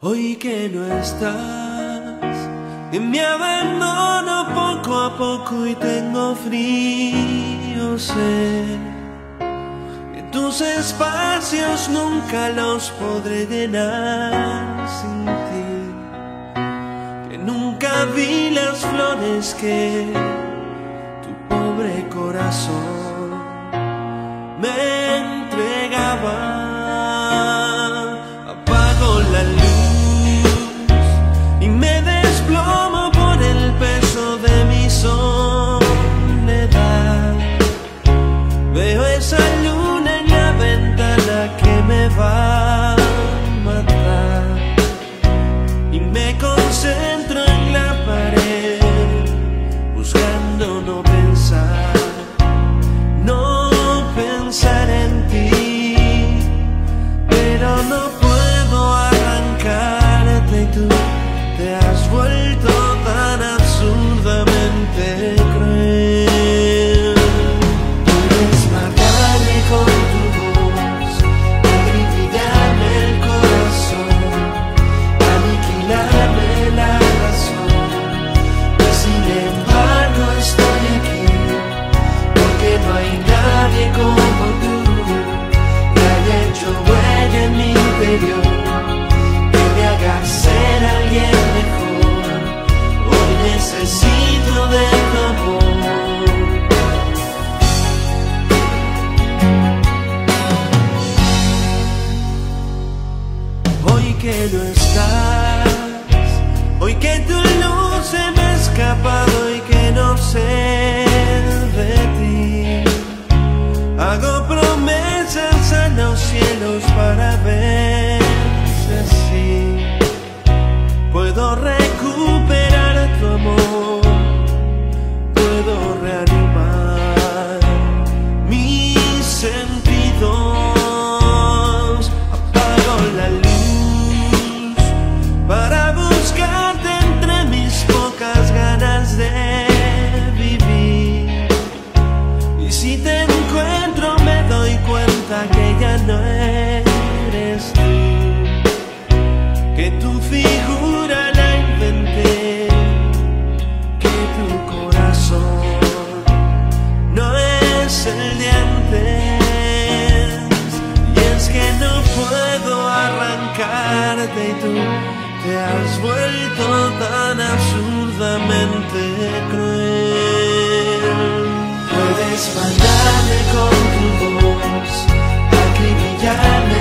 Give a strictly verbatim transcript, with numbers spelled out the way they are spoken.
Hoy que no estás, que me abandono poco a poco y tengo frío, sé que tus espacios nunca los podré llenar sin ti, que nunca vi las flores que tu pobre corazón me entregaba. Apago la luz y me desplomo por el peso de mi soledad. Veo esa luna en la ventana que me va a matar y me concentro en la pared buscando no pensar, no pensar en ti, pero no puedo arrancarte y tú te has vuelto tan absurdamente cruel. Puedes matarme con tu voz, acribillarme el corazón, aniquilarme la razón, y sin embargo estoy aquí, porque no hay nadie como tú que haya hecho huella en mi interior, que me haga ser alguien mejor. Hoy necesito de tu amor. Hoy que no estás, hoy que tu luz se me ha escapado y que no sé de ti, hago promesas a los cielos para ver si puedo recuperar tu amor, puedo reanimar mis sentidos. Apago la luz para buscarte entre mis pocas ganas de vivir, y si te encuentro me doy cuenta que ya no eres tú, que tu figura la inventé, que tu corazón no es el de antes, y es que no puedo arrancarte y tú te has vuelto tan absurdamente cruel. Puedes matarme con tu voz, acribillarme